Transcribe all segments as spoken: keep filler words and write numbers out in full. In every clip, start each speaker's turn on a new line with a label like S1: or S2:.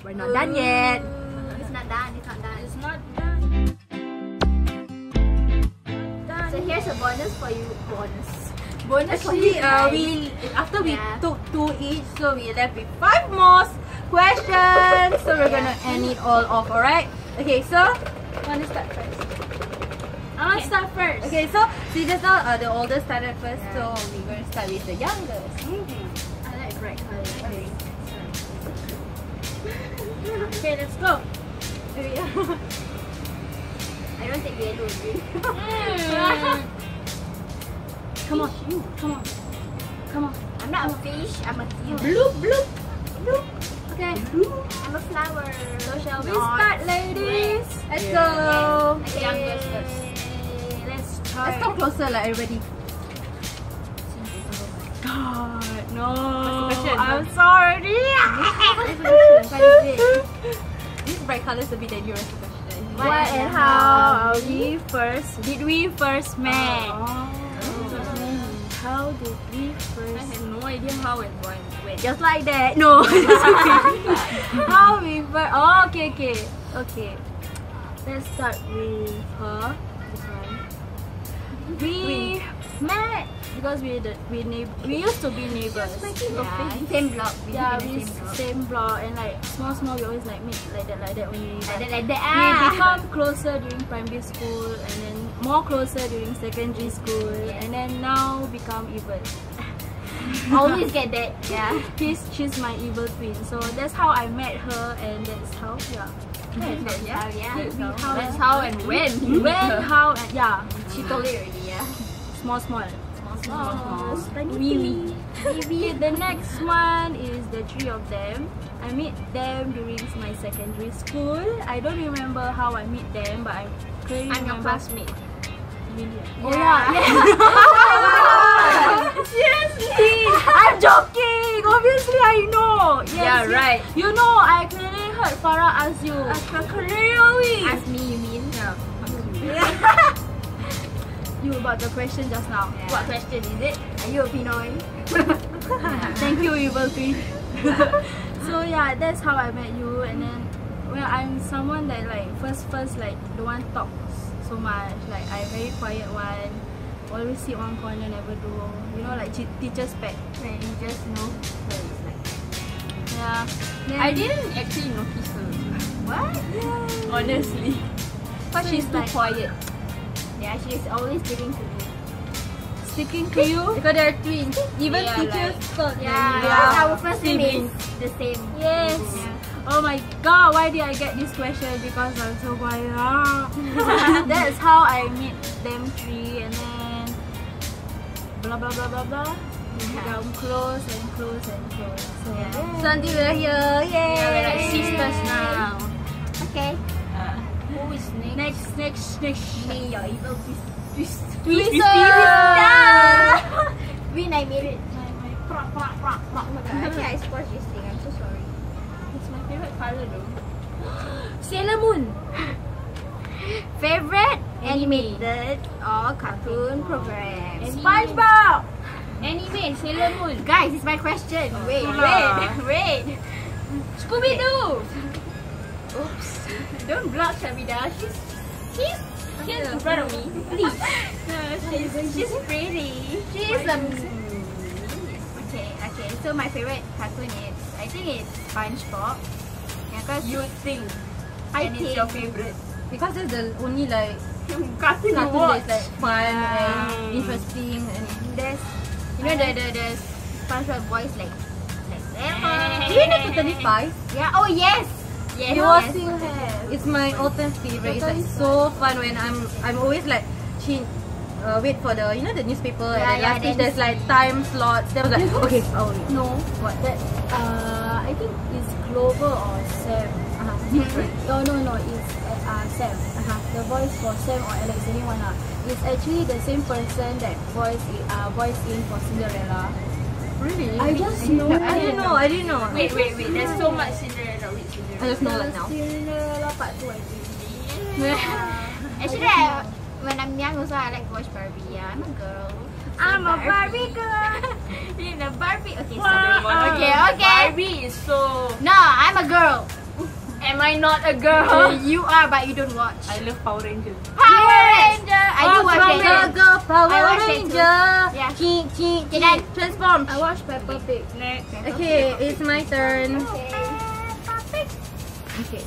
S1: we're not done yet.
S2: It's not done. It's not done.
S3: It's not done. Done.
S2: So here's a bonus for you. Bonus.
S1: Bonus Actually, uh, we after we
S2: Yeah.
S1: took two each, so we left with five more questions. So we're gonna end it all off, alright? Okay, so
S3: Wanna start first? I wanna start first.
S1: okay, so see just now uh, the oldest started first, so we're gonna start with the youngest.
S2: I like bright colors.
S1: Okay.
S3: Okay, let's go.
S2: I don't take yellow green.
S3: Mm.
S1: Come on, come on, come on.
S2: I'm not a fish. I'm a teal.
S1: Bloop, bloop, bloop.
S3: Okay,
S2: I'm a flower.
S3: so shall we
S2: Not.
S3: start, ladies?
S1: Let's
S2: Yeah.
S1: go.
S3: The youngest first.
S2: Let's try.
S1: Let's come closer, like everybody.
S3: God, no.
S1: What's the question?
S3: I'm sorry.
S1: This bright color is a bit dangerous question.
S3: What and how are we first? Did we first met? How did we first?
S2: I have no idea how and when. when.
S3: Just like that. No. How we first? Oh, okay, okay, okay. Let's start with her. This one. We met because we the we neighbor. We used to be neighbors.
S2: Yeah, same block. We
S3: Yeah,
S2: live in
S3: we
S2: the same block.
S3: same block and like small small we always like meet like that like that only.
S2: Like
S3: But
S2: that, like that.
S3: we
S2: Ah.
S3: become closer during primary school and then more closer during secondary school and then now become evil.
S2: Always get that. Yeah.
S3: She's she's my evil twin. So that's how I met her and that's how yeah.
S2: That's
S3: yeah.
S2: how, yeah.
S3: We- we- how-
S2: That's how and when.
S3: When, how, and yeah.
S2: She told it already, yeah.
S3: Small, small.
S2: Small,
S3: Small,
S2: small.
S3: small. Wee, wee. The next one is the three of them. I meet them during my secondary school. I don't remember how I meet them, but I clearly
S2: I'm your
S3: remember.
S2: classmate.
S3: Really?
S2: Yeah.
S3: Oh yeah. Seriously, I'm joking. Obviously, I know. Yes,
S2: Yeah,
S3: you-
S2: right.
S3: You know, I clearly heard Farah ask you. Clearly.
S2: Ask me, you mean? Yeah.
S3: You about the question just now.
S2: Yeah. What question is it? Are you a Pinoy?
S3: Thank you, evil twin. So yeah, that's how I met you. And then, well, I'm someone that like first, first like don't want to talk so much. Like I very quiet one. Always sit one corner, never do. You know, like te- teacher's pet.
S2: When you just know her is like.
S3: Yeah. Then,
S2: I didn't actually notice her. What?
S3: Yeah.
S2: Honestly. But
S3: So
S2: she's
S3: it's
S2: too
S3: like-
S2: quiet. Yeah, she's always sticking to me.
S3: Sticking to you.
S1: Because they're twins. Even
S2: Yeah,
S1: teachers
S2: like-
S1: thought
S2: Yeah,
S1: that
S2: because
S3: Yeah.
S2: our first name is
S3: Siblings.
S2: the same.
S3: Yes.
S2: Yeah.
S3: Oh my god, why did I get this question? Because I'm so quiet. That's how I meet them three and then blah blah blah blah blah. We become close and close and close. So
S2: Yeah.
S1: So until we're here, yay!
S2: Yeah, we're like sisters now. Okay.
S3: Uh,
S2: Who is next?
S3: next, next, next.
S2: Me, your evil twist. Twist.
S3: Twister!
S2: Win, I made it. My, my, prok, prok, prok, prok. Oh my god. Actually, I squashed this thing. I'm so sorry.
S3: It's my favorite color though. Sailor Moon.
S2: Favorite
S3: Animated
S2: or cartoon program?
S3: SpongeBob.
S2: Anime, Sailor Moon. Guys, it's my question. Wait,
S3: Ah.
S2: wait, wait.
S3: Scooby Doo.
S2: Oops. Don't block Shabida. She's she's she's in front of me. Please. No, she's she's pretty. She's um. Okay, okay. So my favorite cartoon is I think it's SpongeBob. Yeah, cause
S3: You think?
S2: I
S3: And
S2: think
S3: it's your favorite.
S1: Because it's the only like
S2: cartoon
S1: cartoon that's like fun
S3: Yeah.
S1: and interesting and
S2: there's you know the the the SpongeBob voice like like that.
S1: do you know Totally Spies?
S2: Yeah. Oh yes. Yes.
S3: You
S2: yes.
S3: still have.
S1: It's my all-time favorite. It's like so fun when I'm I'm always like she uh, wait for the you know the newspaper
S2: Yeah,
S1: and the
S2: yeah,
S1: last page
S2: then-
S1: there's like time slots. Then I was like okay, oh
S3: No,
S1: what?
S3: that uh, I think it's Clover or Sam. Uh-huh.
S1: Different.
S3: No, no, no. It's uh, uh, Sam. Uh-huh. The voice for Sam or Alex, anyone. Uh. It's actually the same person that voice uh, voice in for Cinderella.
S1: Really?
S3: I just know.
S1: I didn't know. I didn't know.
S2: Wait, wait, wait. There's so much Cinderella. Which Cinderella?
S1: I just know like now.
S3: Cinderella part two, I think.
S2: Actually, I, when I'm young also, I like to watch Barbie. Yeah, I'm a girl. So
S3: I'm a Barbie girl.
S2: In a Barbie. Okay,
S3: Wow.
S2: stop it. Okay, okay.
S3: Barbie is so.
S2: No, I'm a girl. Am I not a girl?
S3: You are, but you don't watch.
S4: I love Power Ranger.
S2: Power Ranger! I do
S1: Oh,
S2: watch
S1: Power
S2: that.
S1: Ranger, Power
S2: I watch that too.
S1: Ranger.
S2: Yeah.
S1: Ching, ching,
S2: Okay,
S1: ching.
S2: done.
S1: Transform.
S3: I watch Peppa Pig.
S4: Next.
S1: Okay, it's my turn. Okay.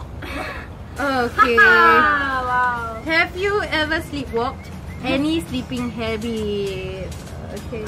S1: Okay.
S3: Ah, wow.
S1: Have you ever sleepwalked? Any sleeping habits? Okay.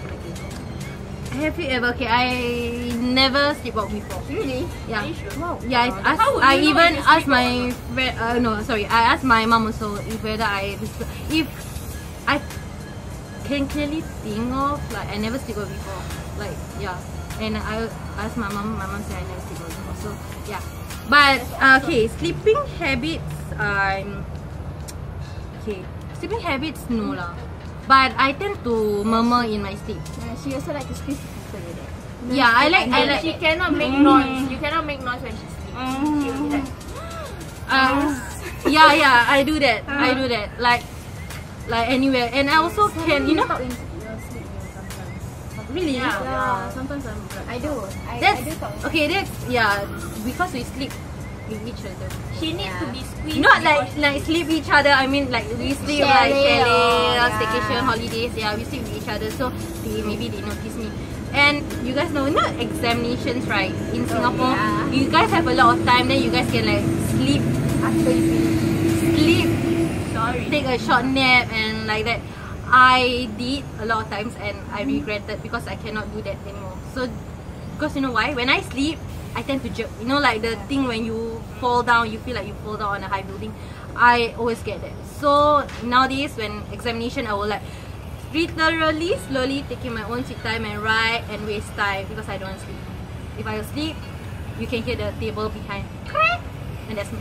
S1: Have you ever? Okay, I never sleepwalked before.
S2: Really?
S1: Yeah.
S2: Wow.
S1: Yeah, I, asked,
S4: How would
S1: I
S4: you know
S1: even
S4: if you
S1: asked
S4: sleepwalk
S1: my friend. Uh, no, sorry. I asked my mom also if whether I if I can clearly think of like I never sleepwalked before. Like yeah, and I asked my mom. My mom said I never sleepwalked before. So yeah, but uh, okay, sleeping habits. Um, okay, sleeping habits no lah. But I tend to murmur in my sleep.
S3: Yeah, she also like to squeeze people with it.
S1: Yeah, I like. I
S2: And
S1: like.
S2: she cannot make noise. You cannot make noise when she sleeps. She will be like,
S1: Uh, yeah, yeah, I do that. I do that. Like, like anywhere, and I also can, you know,
S3: Talk in your sleep sometimes.
S1: really.
S2: Yeah.
S3: Yeah, sometimes I'm like,
S2: I do. I,
S1: That's
S2: I do talk.
S1: okay. That's yeah, because we sleep with each other.
S2: She needs to be squeezed.
S1: Not
S2: before
S1: like
S2: she-
S1: like sleep with each other. I mean like we sleep like
S2: Chalet,
S1: chalet,
S2: oh, yeah.
S1: staycation, holidays. Yeah, we sleep with each other. So they maybe they notice me. And you guys know, not examinations, right? In Singapore,
S2: yeah.
S1: you guys have a lot of time. Then you guys can like sleep,
S2: after you finish.
S1: sleep,
S2: Sorry.
S1: take a short nap and like that. I did a lot of times and I regretted because I cannot do that anymore. So, because you know why? When I sleep, I tend to jerk. You know, like the thing when you fall down, you feel like you fall down on a high building. I always get that. So nowadays, when examination, I will like literally slowly taking my own sweet time and write and waste time because I don't want to sleep. If I sleep, you can hear the table behind, and that's me.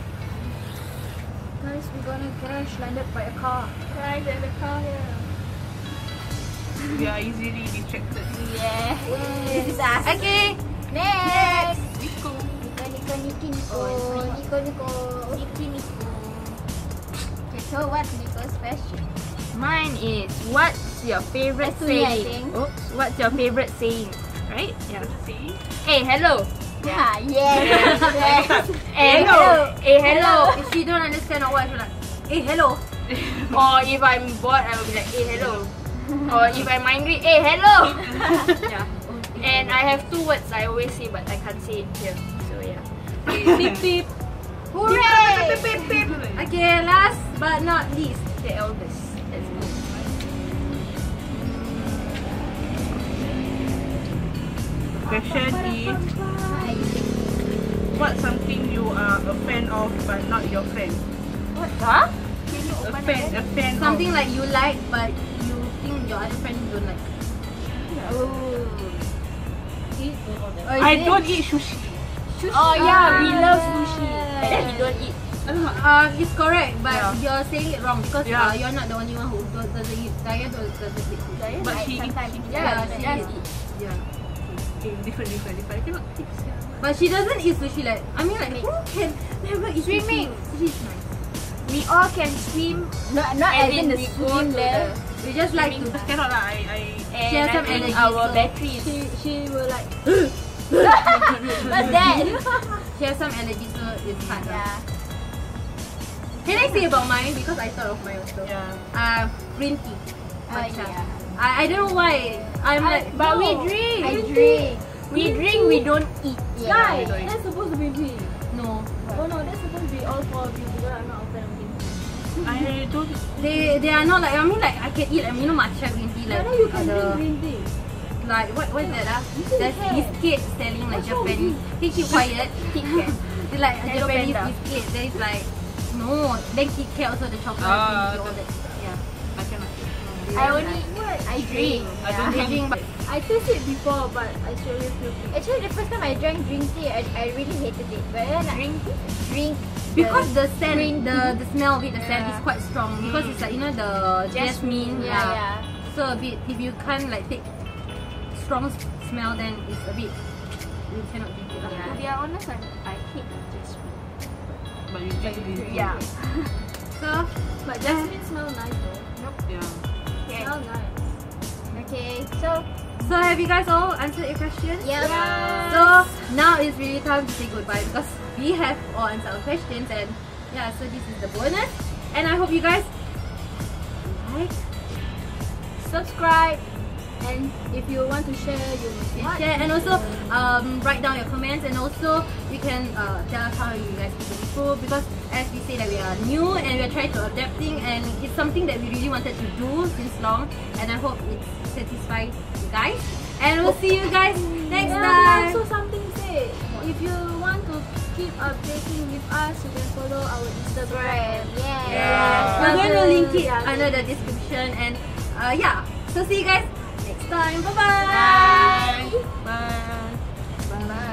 S3: guys, we're gonna crash landed by a car.
S2: Right in the car here.
S4: We are easily distracted.
S2: Yeah.
S3: This is us.
S1: Okay.
S2: Next.
S4: Nico.
S2: Nico, Nico, Niki, Nico. Nico, Nico. Niki, Nico. Okay, so what's Nico's question?
S5: Mine is, what's your favorite
S2: That's me, I
S5: saying?
S2: think.
S5: Oops, what's your favorite saying? Right? Yeah.
S4: See?
S5: Hey, hello.
S2: Yeah, yes. yes.
S5: Hey, hello. Hey, hello.
S1: If she don't understand or what, she'll like, hey, hello.
S5: Or if I'm bored, I will be like, hey, hello. Or if I'm angry, hey, hello. Yeah. And I have two words I always say, but I can't say it here. So yeah.
S1: Beep beep.
S2: Hooray!
S1: Beep beep beep. Okay, last but not least,
S5: The eldest. Let's go.
S4: Question is, what's something you are a fan of but not your friend?
S5: What? Huh?
S4: A fan, a fan
S1: something
S4: of.
S1: like you like but you think your other friend don't like.
S4: I don't eat sushi.
S5: Oh yeah, we love sushi. But then he don't eat.
S1: Uh, it's correct, but
S4: Yeah.
S1: you're saying it wrong because
S4: Yeah.
S1: uh, you're not the only one who do- doesn't eat. Daya doesn't eat sushi.
S4: But she eats.
S2: sometimes.
S4: She
S1: Yeah,
S2: Yeah,
S1: she
S2: yeah.
S1: eats. Yeah.
S4: Okay, different, different, different. I cannot fix it.
S1: But she doesn't eat sushi like, I mean like, who can never eat
S5: Swimming.
S1: sushi? Sushi is nice.
S5: We all can swim.
S2: Not, not
S5: And
S2: as in
S5: then
S2: the
S5: we go
S2: swim
S5: to
S2: there.
S1: We just like to.
S4: Just cannot lah. I, I.
S5: And
S1: She has
S5: I
S1: some
S5: think
S1: allergies,
S5: our
S1: so-
S5: batteries.
S3: She she will like
S2: What's that?
S1: She has some allergies, so it's hard. lah.
S2: Yeah.
S1: Can I say about mine because I thought of mine also.
S4: Yeah.
S1: Uh, green tea.
S2: Oh,
S1: Matcha.
S2: yeah.
S1: I, I don't know why. I'm like,
S5: But we
S1: no.
S5: drink.
S2: I drink.
S5: We drink, we don't eat.
S2: Yeah.
S3: guys, that's supposed to be me.
S1: No.
S3: Oh no, that's supposed to be all four of you because I'm not a fan of green tea.
S4: I don't.
S1: They they are not like, I mean like I can eat like, you know, matcha green tea like
S3: I know you can
S1: other-
S3: drink green tea.
S1: like what what is that ah? There's biscuit selling like Japanese. Hey, keep quiet.
S5: Kit Kat.
S1: It's like a
S5: Hello
S1: Japanese
S5: Panda.
S1: biscuit. There is like no. Then Kit Kat also the chocolate
S4: Ah,
S1: and all that. Yeah.
S4: I cannot.
S2: I only I drink.
S4: I don't
S1: They drink, but
S3: I tasted it before, but I straight away feel it.
S2: Actually, the first time I drank green tea, I, I really hated it. But then drink drink
S1: because the scent,
S2: green
S1: the the smell of it, the scent
S2: Yeah.
S1: is quite strong because it's like, you know, the jasmine.
S2: yeah yeah.
S1: So a bit, if you can't like take strong s- smell, then it's a bit, you cannot drink it lah.
S5: To be honest, I, I hate jasmine.
S4: But you drink green tea.
S5: Yeah.
S1: So
S3: But jasmine smell nice though.
S4: Yeah.
S3: Smell nice.
S2: Okay, so
S1: So have you guys all answered your questions?
S2: Yep.
S1: So now it's really time to say goodbye because we have all answered our questions, and yeah, so this is the bonus. And I hope you guys like,
S3: Subscribe, and if you want to share, you
S1: and
S3: can
S1: share, and also um, write down your comments, and also you can uh, tell us how you guys can improve, because as we say that we are new and we are trying to adapting, and it's something that we really wanted to do since long, and I hope it satisfies you guys. And we'll see you guys next
S3: Yeah,
S1: time.
S3: also something say, if you want to keep updating with us, you can follow our Instagram.
S2: Yeah.
S1: Yeah. We're going to link it
S3: Yeah.
S1: under the description, and uh, yeah. So see you guys next time. Bye bye.
S4: Bye. Bye.
S2: Bye.